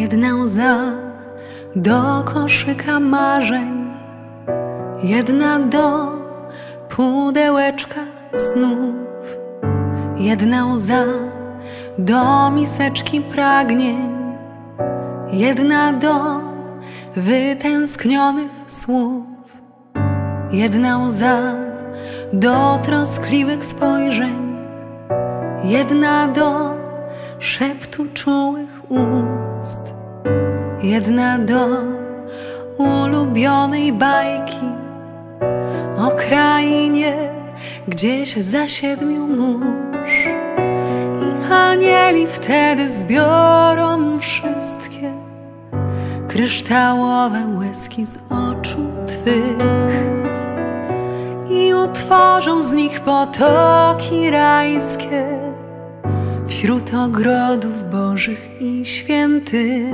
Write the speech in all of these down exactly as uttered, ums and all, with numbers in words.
Jedna łza do koszyka marzeń, jedna do pudełeczka snów, jedna łza do miseczki pragnień, jedna do wytęsknionych słów, jedna łza do troskliwych spojrzeń, jedna do szeptu czułych ust, jedna do ulubionej bajki o krainie gdzieś za siedmiu mórz. I anieli wtedy zbiorą wszystkie kryształowe łezki z oczu twych i utworzą z nich potoki rajskie wśród ogrodów bożych i świętych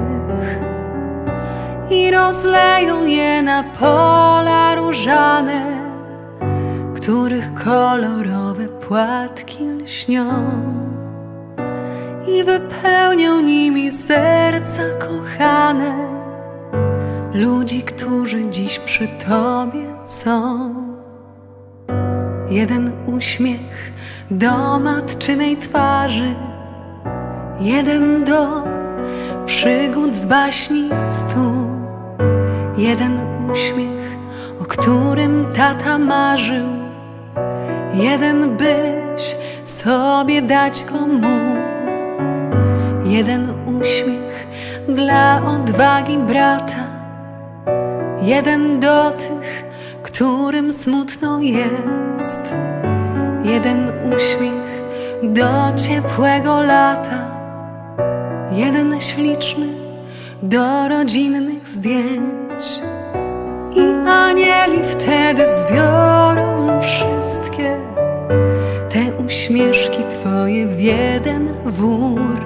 i rozleją je na pola różane, których kolorowe płatki lśnią, i wypełnią nimi serca kochane ludzi, którzy dziś przy Tobie są. Jeden uśmiech do matczynej twarzy, jeden do przygód z baśni stu, jeden uśmiech, o którym tata marzył, jeden byś sobie dać go mógł, jeden uśmiech dla odwagi brata, jeden do tych, którym smutno jest, jeden uśmiech do ciepłego lata, jeden śliczny do rodzinnych zdjęć. I anieli wtedy zbiorą wszystkie te uśmieszki Twoje w jeden wór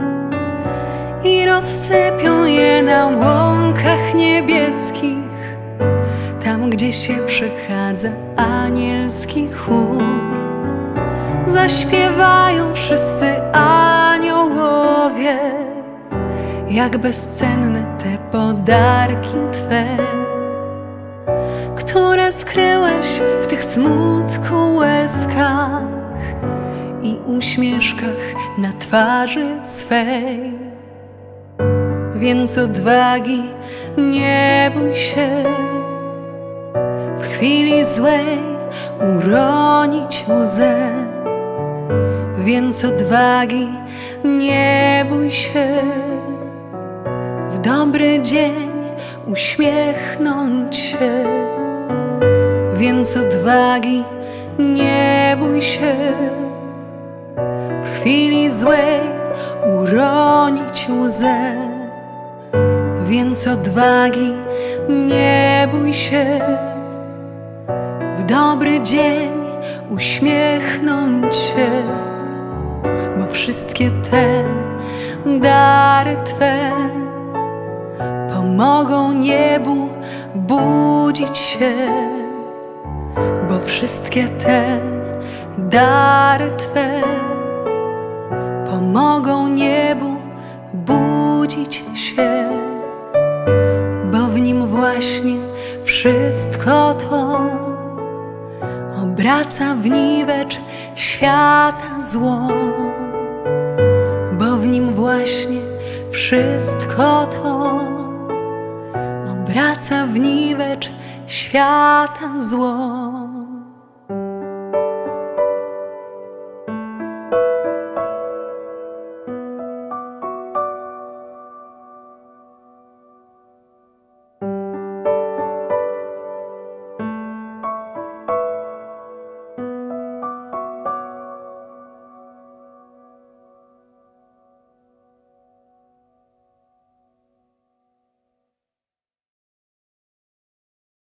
i rozsypią je na łąkach niebieskich, tam gdzie się przechadza anielski chór. Zaśpiewają wszyscy aniołowie, jak bezcenne te podarki Twe, które skryłeś w tych smutku łezkach i uśmieszkach na twarzy swej. Więc odwagi nie bój się w chwili złej uronić łzę, więc odwagi nie bój się w dobry dzień uśmiechnąć się, więc odwagi nie bój się w chwili złej uronić łzę, więc odwagi nie bój się w dobry dzień uśmiechnąć się, bo wszystkie te dary Twe pomogą niebu budzić się, bo wszystkie te dary Twe pomogą niebu budzić się, bo w nim właśnie wszystko to obraca w niwecz świata zło, bo w nim właśnie wszystko to obraca w niwecz świata zło.